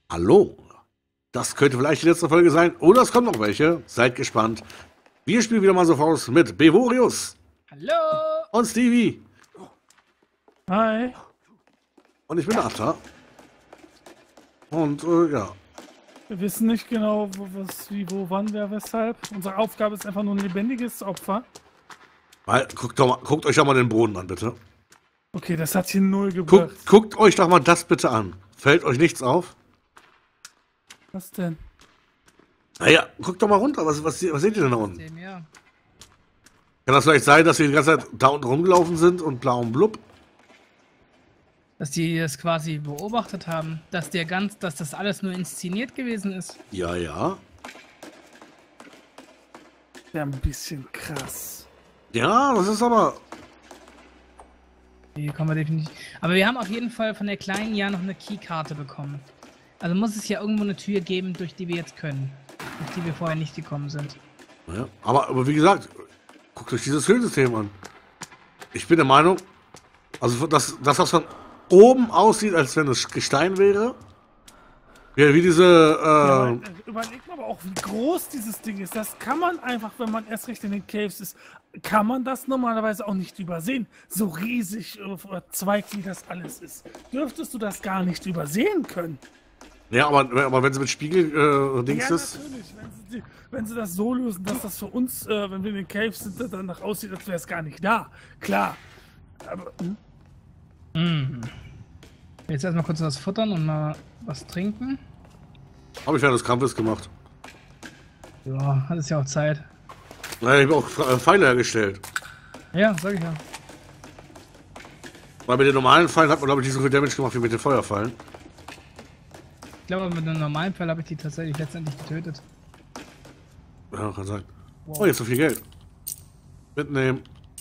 Hallo. Das könnte vielleicht die letzte Folge sein, oder es kommen noch welche. Seid gespannt. Wir spielen wieder mal so aus mit Bevorius. Hallo! Und Stevie. Hi. Und ich bin der Atta. Und ja. Wir wissen nicht genau, was, wie, wo, wann, wer, weshalb. Unsere Aufgabe ist einfach nur ein lebendiges Opfer. Weil, guckt euch doch mal den Boden an, bitte. Okay, das hat hier null gebracht. Guckt euch doch mal das bitte an. Fällt euch nichts auf? Was denn? Naja, guckt doch mal runter. Was seht ihr denn da unten? Dem, ja. Kann das vielleicht sein, dass wir die ganze Zeit da unten rumgelaufen sind und blau und blub? Dass die das quasi beobachtet haben, dass das alles nur inszeniert gewesen ist. Ja, ja. Ja, ein bisschen krass. Ja, das ist aber... Hier kommen wir definitiv. Aber wir haben auf jeden Fall von der Kleinen ja noch eine Keykarte bekommen. Also muss es ja irgendwo eine Tür geben, durch die wir jetzt können. Durch die wir vorher nicht gekommen sind. Ja, aber wie gesagt, guckt euch dieses Höhlensystem an. Ich bin der Meinung, also das was von oben aussieht, als wenn es Gestein wäre. Ja, wie diese... Ja, überlegt mal aber auch, wie groß dieses Ding ist. Das kann man einfach, wenn man erst recht in den Caves ist, kann man das normalerweise auch nicht übersehen. So riesig verzweigt, wie das alles ist. Dürftest du das gar nicht übersehen können. Ja, aber wenn sie mit Spiegel Dings Ja, ist... natürlich. Wenn sie das so lösen, dass das für uns, wenn wir in den Caves sind, danach aussieht, als wäre es gar nicht da. Klar. Aber... Jetzt erstmal kurz was futtern und mal was trinken. Habe ich während des Kampfes gemacht. Ja, hat es ja auch Zeit. Naja, ich habe auch Pfeile hergestellt. Ja, sag ich ja. Weil mit den normalen Pfeilen hat man, glaube ich, nicht so viel Damage gemacht wie mit den Feuerpfeilen. Ich glaube, mit einem normalen Fall habe ich die tatsächlich letztendlich getötet. Ja, kann sein. Wow. Oh, jetzt so viel Geld. Mitnehmen.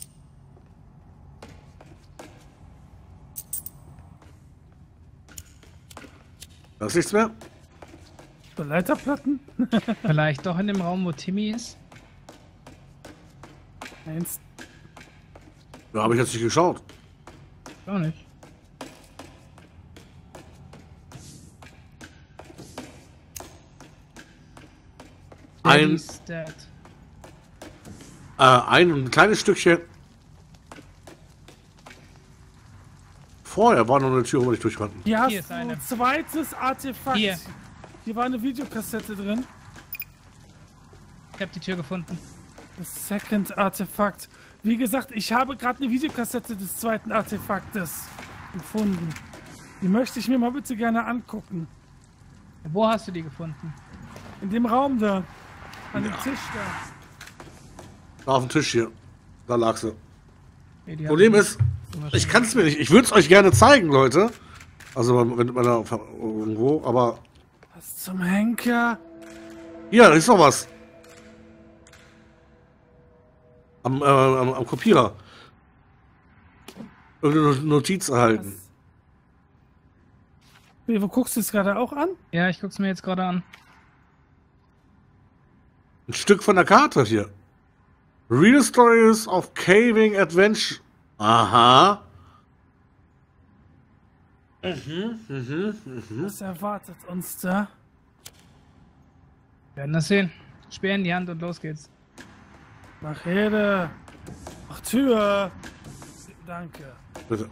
Da ist nichts mehr. So Leiterplatten? Vielleicht doch in dem Raum, wo Timmy ist. Eins. Da habe ich jetzt nicht geschaut. Gar nicht. Ein kleines Stückchen. Vorher war noch eine Tür, wo wir nicht durch konnten. Hier hast Hier ist du eine. ein zweites Artefakt. Hier. Hier war eine Videokassette drin. Ich habe die Tür gefunden. Das Second Artefakt. Wie gesagt, ich habe gerade eine Videokassette des zweiten Artefaktes gefunden. Die möchte ich mir mal bitte gerne angucken. Wo hast du die gefunden? In dem Raum da. An dem Ja. Tisch da. Da auf dem Tisch hier. Da lag sie. Nee, die Problem hab ist, ich kann es mir nicht. Ich würde es euch gerne zeigen, Leute. Also, wenn man da irgendwo, aber. Was zum Henker? Hier, da ist noch was. Am Kopierer. Irgendeine Notiz erhalten. Wie, wo guckst du es gerade auch an? Ja, ich guck's mir jetzt gerade an. Ein Stück von der Karte hier. Real Stories of Caving Adventure. Aha. Was erwartet uns da? Wir werden das sehen. Speer in die Hand und los geht's. Mach Herde. Mach Tür. Danke. Bitte.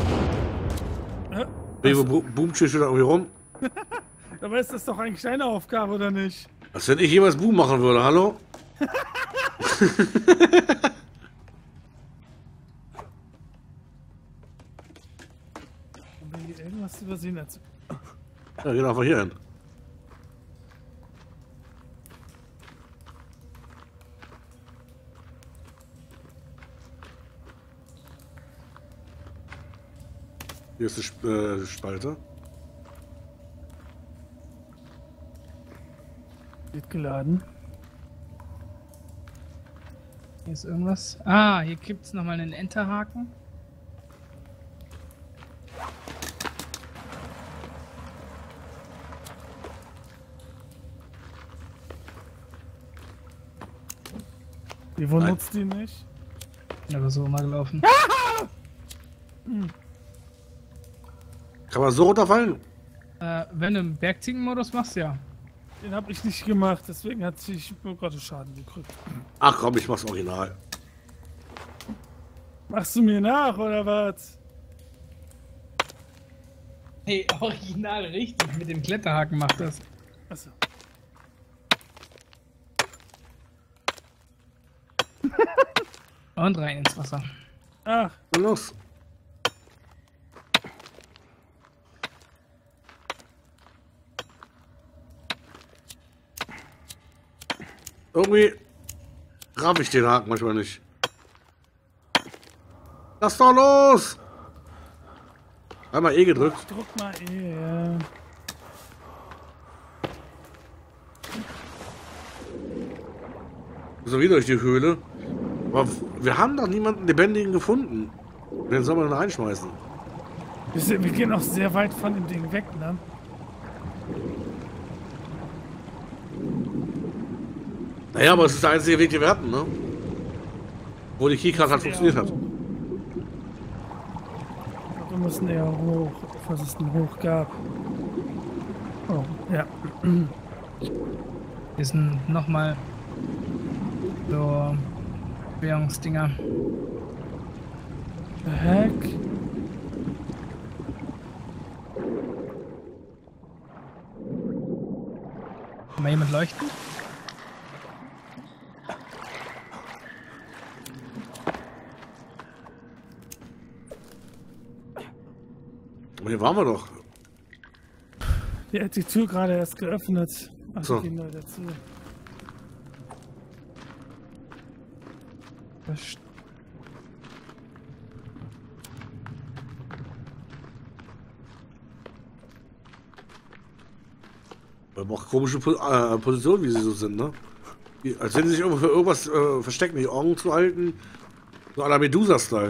Also, Boomt hier schon irgendwie rum. aber ist das doch eigentlich deine Aufgabe, oder nicht? Als wenn ich jemals Boom machen würde, hallo? Und wenn hier irgendwas übersehen hat. Ja, geh einfach hier hin. Hier ist die Spalte. Wird geladen. Hier ist irgendwas. Ah, hier gibt's nochmal einen Enterhaken. Die wo Nein. nutzt die nicht? Bin aber so mal gelaufen. Kann man so runterfallen? Wenn du im Bergziegenmodus machst, ja. Den habe ich nicht gemacht, deswegen hat sich gerade Schaden gekriegt. Ach komm, ich mach's original. Machst du mir nach, oder was? Hey, original richtig. Mit dem Kletterhaken macht das. Achso. Und rein ins Wasser. Ach, Na los. Irgendwie raff ich den Haken manchmal nicht. Lass doch los! Einmal E gedrückt. drück mal ja. So wieder durch die Höhle. Aber wir haben doch niemanden Lebendigen gefunden. Den soll man denn reinschmeißen? Wir gehen auch sehr weit von dem Ding weg, ne? Naja, aber es ist der einzige Weg, den wir hatten, ne? Wo die Keycard halt funktioniert hat. Wir müssen eher hoch, was es denn hoch gab. Oh, ja. Hier sind nochmal so Währungsdinger. The heck? Kann mal jemand leuchten? Aber hier waren wir doch. Die hat die Tür gerade erst geöffnet. Ach, So. gehen wir dazu. Wir haben auch komische Positionen, wie sie so sind, ne? Als wenn sie sich irgendwo für irgendwas verstecken, die Augen zu halten. So à la Medusa-Style.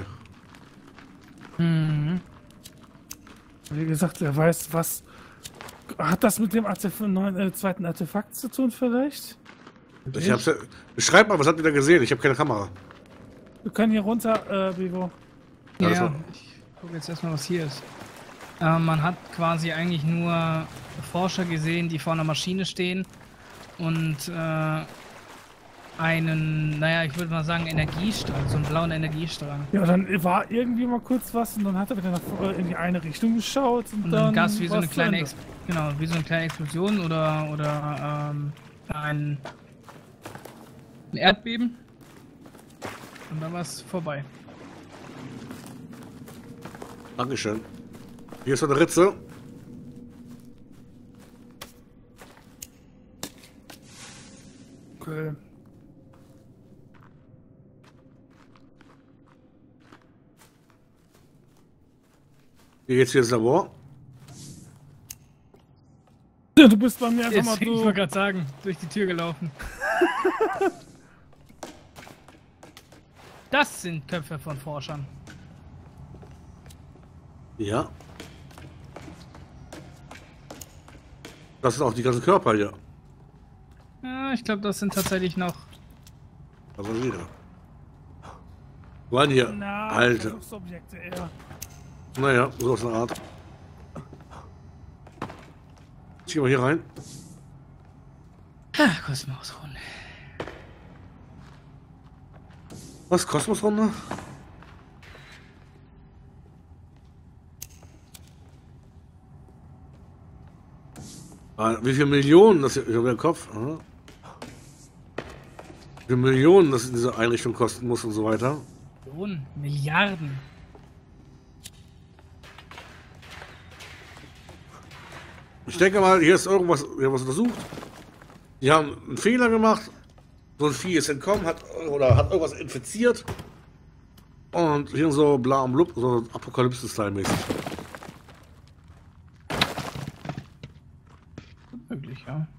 Mhm. Wie gesagt, er weiß, was. Hat das mit dem zweiten Artefakt zu tun, vielleicht? Ich hab's ja, beschreib mal, was habt ihr da gesehen? Ich habe keine Kamera. Wir können hier runter, Vivo. Ja, Also. ja, ich gucke jetzt erstmal, was hier ist. Man hat quasi eigentlich nur Forscher gesehen, die vor einer Maschine stehen und einen, naja, ich würde mal sagen, Energiestrang, so einen blauen Energiestrang. Ja, dann war irgendwie mal kurz was und dann hat er wieder in die eine Richtung geschaut Und dann gab es wie so eine war's zu kleine, Ende. genau, wie so eine kleine Explosion oder ein Erdbeben. Und dann war es vorbei. Dankeschön. Hier ist so eine Ritze. Okay. Hier geht's hier ins Labor. Ja, du bist bei mir einfach Ich mal wollte du. gerade sagen, durch die Tür gelaufen. Das sind Köpfe von Forschern. Ja. Das sind auch die ganzen Körper hier. Ja, ich glaube, das sind tatsächlich noch. Also wieder. Wo waren hier? Na, Alter. Versuchsobjekte eher. Naja, so aus einer Art. Ich geh mal hier rein. Kosmosrunde. Was? Kosmosrunde? Wie viele Millionen das hier, ich habe den Kopf. Aha. Wie viele Millionen das in dieser Einrichtung kosten muss und so weiter. Millionen, Milliarden. Ich denke mal, hier ist irgendwas, wir haben was untersucht. Die haben einen Fehler gemacht. So ein Vieh ist entkommen, hat irgendwas infiziert. Und hier so bla und blub, so Apokalypse-Style-mäßig. Möglich, ja.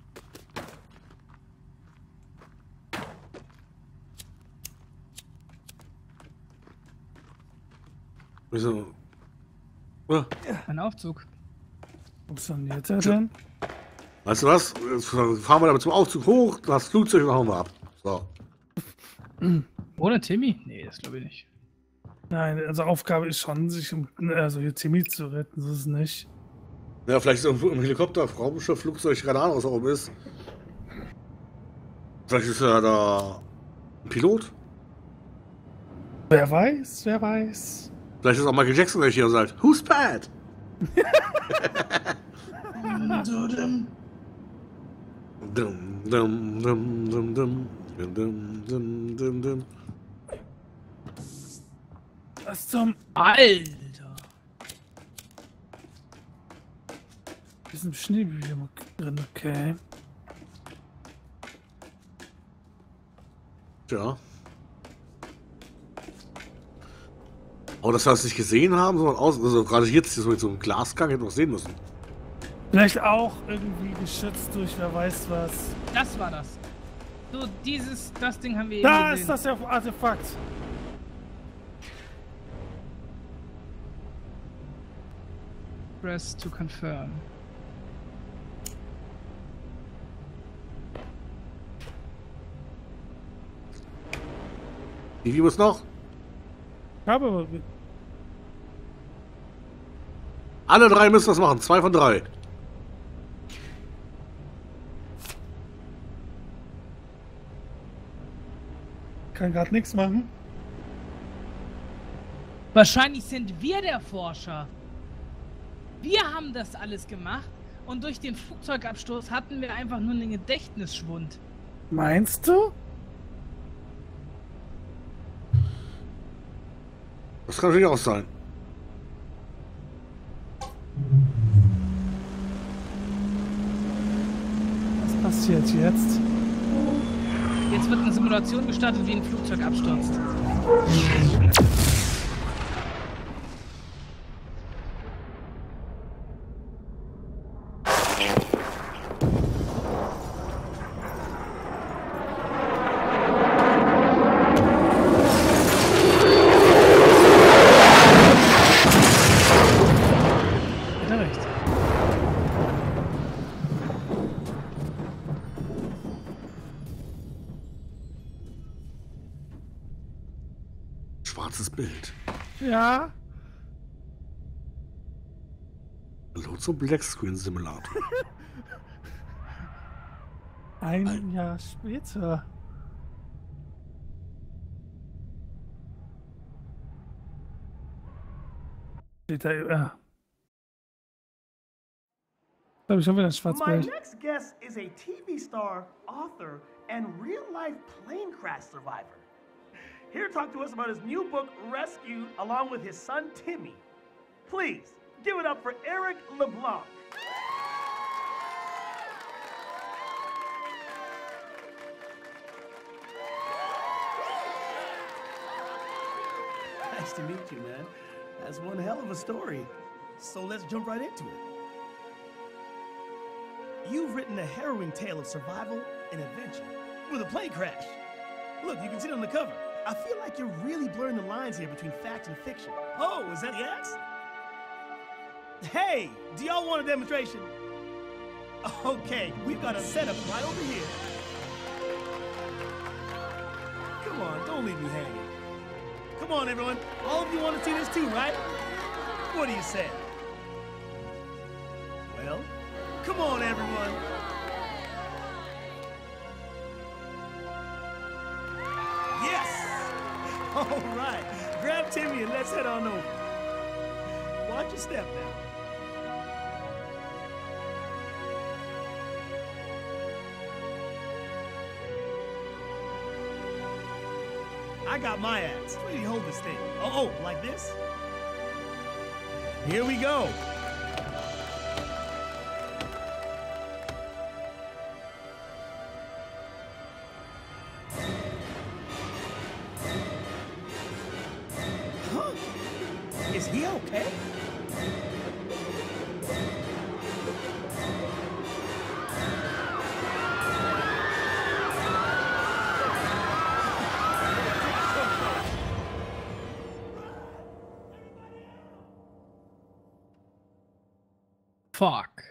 Wieso? Ja. Ein Aufzug. Wo funktioniert er denn? Weißt du was? Jetzt fahren wir damit zum Aufzug hoch, das Flugzeug und dann hauen wir ab. So. Ohne Timmy? Nee, das glaube ich nicht. Nein, also Aufgabe ist schon, sich hier Timmy zu retten, so ist es nicht. Ja, vielleicht ist irgendwo im Helikopter, Raumschiff, Flugzeug, keine Ahnung, was da oben ist. Vielleicht ist ja da ein Pilot. Wer weiß, wer weiß. Vielleicht ist auch Michael Jackson gleich hier und sagt, Who's Pat? Dum, dum, dum, dum, dum, dum, dum, dum, dum, dum. Was zum... Alter! Diesem Schneebücher drin, okay. Tja. Aber dass wir das nicht gesehen haben, sondern also gerade jetzt so mit so einem Glasgang hätten wir es sehen müssen. Vielleicht auch irgendwie geschützt durch wer weiß was. Das war das. So, das Ding haben wir eben Da gesehen. ist das Artefakt. Press to confirm. Wie gibt es noch? Ich habe aber... Alle drei müssen das machen. 2 von 3. Kann gerade nichts machen. Wahrscheinlich sind wir der Forscher. Wir haben das alles gemacht und durch den Flugzeugabsturz hatten wir einfach nur einen Gedächtnisschwund. Meinst du? Das kann natürlich auch sein. Was passiert jetzt? Jetzt wird eine Simulation gestartet, wie ein Flugzeug abstürzt. Hat er recht. Schwarzes Bild. Ja. Hallo zum Black Screen Simulator. Ein Jahr später. Steht da, ja. Da habe ich schon wieder ein My Schwarzbild. next guest is a TV star, author, and real life plane crash survivor. Here to talk to us about his new book, Rescued, along with his son, Timmy. Please, give it up for Eric LeBlanc. Nice to meet you, man. That's one hell of a story. So let's jump right into it. You've written a harrowing tale of survival and adventure with a plane crash. Look, you can see it on the cover. I feel like you're really blurring the lines here between fact and fiction. Oh, is that the axe? Hey, do y'all want a demonstration? Okay, we've got a setup right over here. Come on, don't leave me hanging. Come on, everyone. All of you want to see this too, right? What do you say? Well, come on, everyone. Yes! All right. Grab Timmy and let's head on over. Watch your step now. I got my axe. Where do you hold this thing? Oh, like this? Here we go. Huh? Is he okay? Fuck.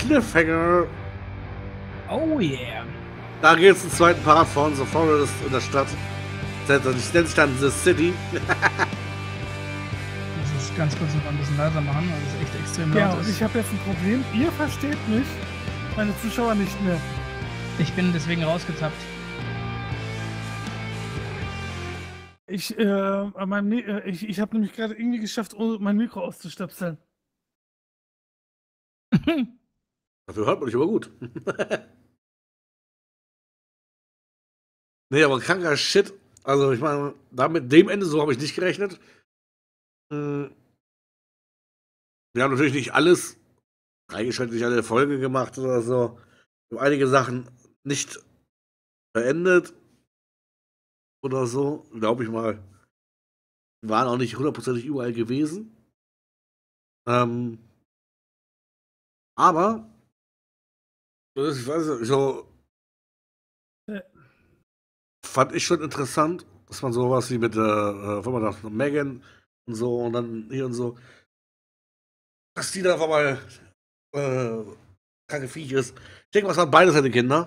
Cliffhanger. Oh yeah. Da geht es im zweiten Part von The Forest in der Stadt. Das nennt sich dann The City. Das ist ganz kurz noch ein bisschen leiser machen, weil das echt extrem Ja, laut und ist. ich habe jetzt ein Problem. Ihr versteht mich, meine Zuschauer nicht mehr. Ich bin deswegen rausgetappt. Ich habe nämlich gerade irgendwie geschafft, mein Mikro auszustöpseln. Dafür hört man dich aber gut. Nee, aber kranker Shit. Also, ich meine, mit dem Ende, so habe ich nicht gerechnet. Wir haben natürlich nicht alles freigeschaltet, nicht alle Folge gemacht oder so. Wir haben einige Sachen nicht beendet oder so, glaube ich mal. Wir waren auch nicht hundertprozentig überall gewesen. Aber, ich weiß nicht, so fand ich schon interessant, dass man sowas wie mit Megan und so und dann hier und so, dass die da auf einmal kranke Viech ist. Ich denke, was haben beide seine Kinder?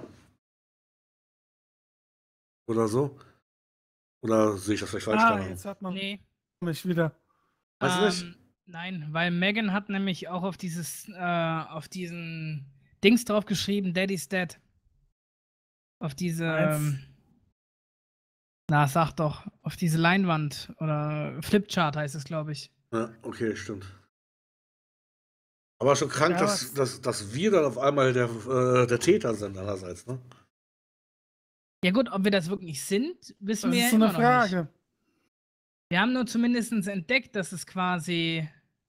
Oder so? Oder sehe ich das vielleicht falsch? Keine Ahnung. Jetzt hat man Nee. mich wieder. Weißt du nicht? Nein, weil Megan hat nämlich auch auf diesen Dings drauf geschrieben, Daddy's Dead. Auf diese, Meinst- na sag doch, auf diese Leinwand oder Flipchart heißt es, glaube ich. Ja, okay, stimmt. Aber schon krank, Ja, dass wir dann auf einmal der Täter sind, andererseits, ne? Ja gut, ob wir das wirklich sind, wissen Das wir ja ist so eine immer noch nicht. Frage. Wir haben nur zumindest entdeckt, dass es quasi,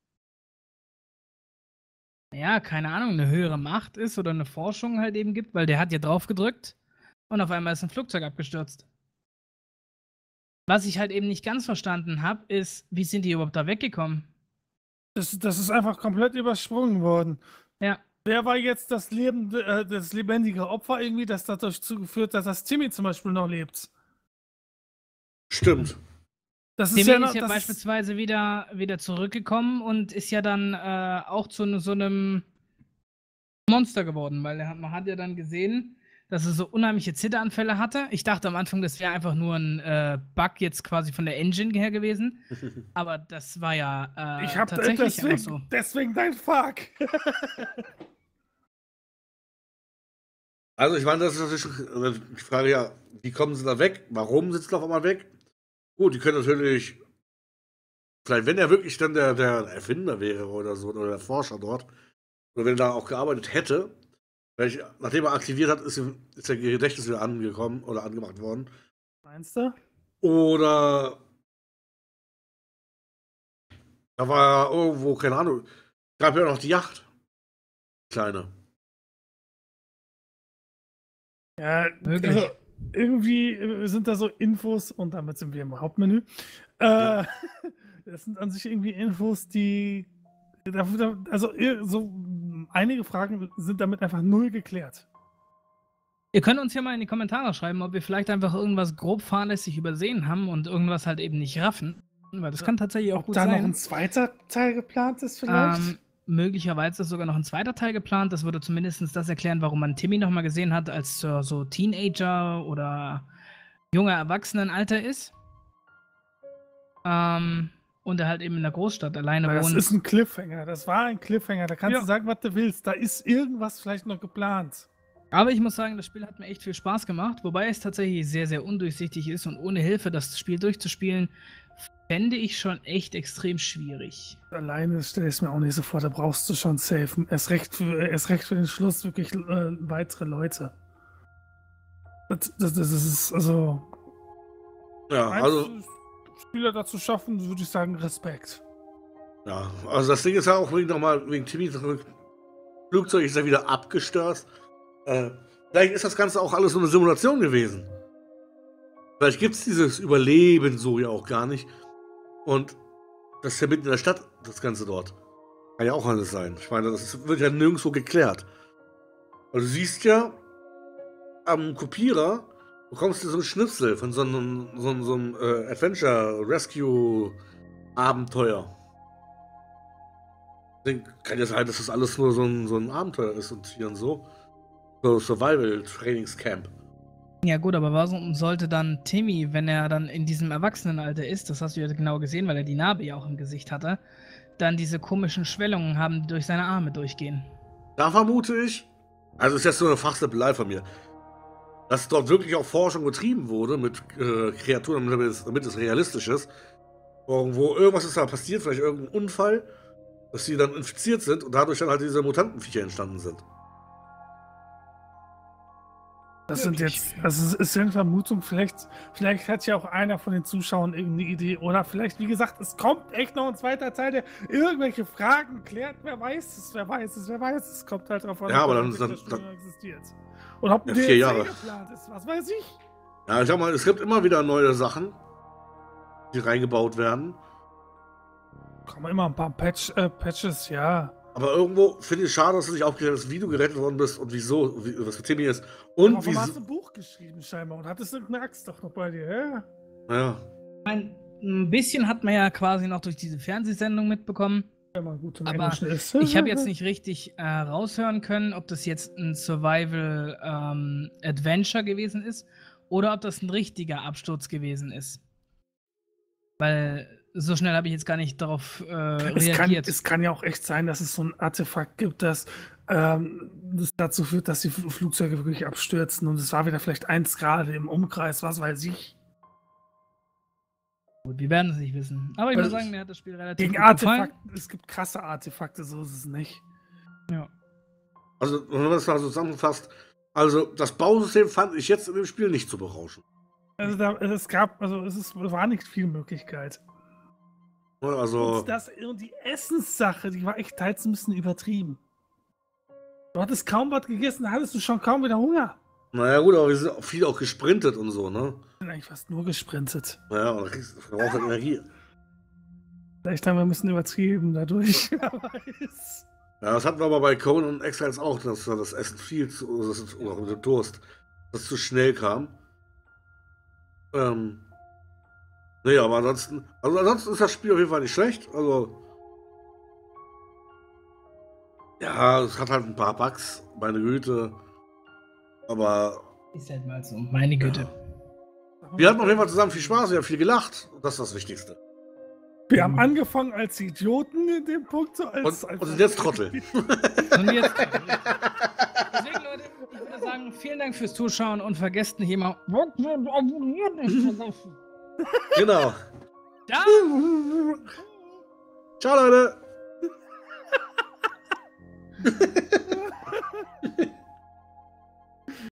ja, keine Ahnung, eine höhere Macht ist oder eine Forschung halt eben gibt, weil der hat ja drauf gedrückt und auf einmal ist ein Flugzeug abgestürzt. Was ich halt eben nicht ganz verstanden habe, ist, wie sind die überhaupt da weggekommen? Das ist einfach komplett übersprungen worden. Ja, Wer war jetzt das lebendige Opfer irgendwie, das dazu geführt, dass das Timmy zum Beispiel noch lebt? Stimmt. Das ist Timmy ja, ist noch, ja das beispielsweise wieder zurückgekommen und ist ja dann auch zu so einem Monster geworden, weil man hat ja dann gesehen, dass er so unheimliche Zitteranfälle hatte. Ich dachte am Anfang, das wäre einfach nur ein Bug jetzt quasi von der Engine her gewesen, aber das war ja ich habe tatsächlich einfach so. deswegen dein Fuck. Also, ich meine, das ist natürlich die Frage, ja, wie kommen sie da weg? Warum sind sie auf einmal weg? Gut, die können natürlich, vielleicht, wenn er wirklich dann der Erfinder wäre oder so, oder der Forscher dort, oder wenn er da auch gearbeitet hätte, vielleicht, nachdem er aktiviert hat, ist der Gedächtnis wieder angekommen oder angemacht worden. Meinst du? Oder da war irgendwo, keine Ahnung, gab ja noch die Yacht. Kleine. Ja, Möglich. also, irgendwie sind da so Infos, und damit sind wir im Hauptmenü. Ja. Das sind an sich irgendwie Infos, die. Also, so einige Fragen sind damit einfach null geklärt. Ihr könnt uns ja mal in die Kommentare schreiben, ob wir vielleicht einfach irgendwas grob fahrlässig übersehen haben und irgendwas halt eben nicht raffen. Weil das kann tatsächlich auch Ob gut da noch sein. ein zweiter Teil geplant ist, vielleicht? Möglicherweise ist sogar noch ein zweiter Teil geplant. Das würde zumindest das erklären, warum man Timmy nochmal gesehen hat, als er so Teenager oder junger Erwachsenenalter ist. Und er halt eben in der Großstadt alleine Das wohnt. ist ein Cliffhanger. Das war ein Cliffhanger. Da kannst Ja. du sagen, was du willst. Da ist irgendwas vielleicht noch geplant. Aber ich muss sagen, das Spiel hat mir echt viel Spaß gemacht, wobei es tatsächlich sehr, sehr undurchsichtig ist und ohne Hilfe das Spiel durchzuspielen, fände ich schon echt extrem schwierig. Alleine stelle ich es mir auch nicht so vor. Da brauchst du schon safe. Erst recht für den Schluss wirklich weitere Leute. Das ist also. Ja, also, Spieler dazu schaffen, würde ich sagen, Respekt. ja, also das Ding ist ja auch wegen Timmy zurück. Flugzeug ist ja wieder abgestürzt. Vielleicht ist das Ganze auch alles so eine Simulation gewesen. Vielleicht gibt es dieses Überleben so ja auch gar nicht. Und das ist ja mitten in der Stadt, das Ganze dort. Kann ja auch alles sein. Ich meine, wird ja nirgendwo geklärt. Also du siehst ja, am Kopierer bekommst du so einen Schnipsel von so einem Adventure-Rescue-Abenteuer. Deswegen kann ja sein, dass das alles nur so ein Abenteuer ist und hier und so. So Survival-Trainingscamp. Ja gut, aber warum sollte dann Timmy, wenn er dann in diesem Erwachsenenalter ist, das hast du ja genau gesehen, weil er die Narbe ja auch im Gesicht hatte, dann diese komischen Schwellungen haben, die durch seine Arme durchgehen? Da vermute ich, also ist jetzt nur eine Fachsimpelei von mir, dass dort wirklich auch Forschung getrieben wurde mit Kreaturen, damit es realistisch ist. Irgendwo irgendwas ist da passiert, vielleicht irgendein Unfall, dass sie dann infiziert sind und dadurch dann halt diese Mutantenviecher entstanden sind. Das sind jetzt, also es ist eine Vermutung, vielleicht hat ja auch einer von den Zuschauern irgendeine Idee. Oder vielleicht, wie gesagt, es kommt echt noch ein zweiter Teil, der irgendwelche Fragen klärt. Wer weiß es, wer weiß es, wer weiß es. Es kommt halt drauf an, Ja, aber ob dann das Spiel noch existiert. Oder ob ein Ja, 4 DLC Jahre. geplant ist, was weiß ich. Ja, ich sag mal, es gibt immer wieder neue Sachen, die reingebaut werden. Kommen immer ein paar Patches, ja. Aber irgendwo finde ich es schade, dass du nicht aufgeklärt hast, wie du gerettet worden bist und wieso, was mit Timmy ist. Und Aber warum hast wieso. du ein Buch geschrieben scheinbar und hattest irgendeine Axt doch noch bei dir, ja? Ja. Ein bisschen hat man ja quasi noch durch diese Fernsehsendung mitbekommen. Wenn man gut im Aber Englischen ist. Ich habe jetzt nicht richtig raushören können, ob das jetzt ein Survival-Adventure gewesen ist oder ob das ein richtiger Absturz gewesen ist. Weil so schnell habe ich jetzt gar nicht darauf reagiert. Es kann ja auch echt sein, dass es so ein Artefakt gibt, das dazu führt, dass die Flugzeuge wirklich abstürzen und es war wieder vielleicht 1 Grad im Umkreis, was weiß ich. Gut, wir werden es nicht wissen. Aber ich muss Also, sagen, mir hat das Spiel relativ Gegen gut gefallen. Artefakte, es gibt krasse Artefakte, so ist es nicht. Ja. Also, wenn man das mal so zusammenfasst, also das Bausystem fand ich jetzt in dem Spiel nicht so berauschend. Also es war nicht viel Möglichkeit. Also, Und die Essenssache, die war echt teils ein bisschen übertrieben. Du hattest kaum was gegessen, da hattest du schon kaum wieder Hunger. naja gut, aber wir sind auch viel auch gesprintet und so, ne? Ich bin eigentlich fast nur gesprintet. Naja, und da brauchst du halt Energie. Vielleicht haben wir ein bisschen übertrieben dadurch, wer weiß. Ja, das hatten wir aber bei Conan und Exiles auch, dass das Essen oder auch mit dem Durst, das zu schnell kam. Nee, aber ansonsten ist das Spiel auf jeden Fall nicht schlecht. Also, ja, es hat halt ein paar Bugs, meine Güte. Aber Ist halt mal so, meine Güte. wir hatten auf jeden Fall zusammen viel Spaß, wir haben viel gelacht. Und das ist das Wichtigste. Wir haben angefangen als Idioten in dem Punkt. So Und sind jetzt Trottel. Und jetzt. Deswegen, Leute, ich würde sagen, vielen Dank fürs Zuschauen und vergesst nicht immer. Abonnieren nicht vergessen. Genau. Ja. Ciao, Leute.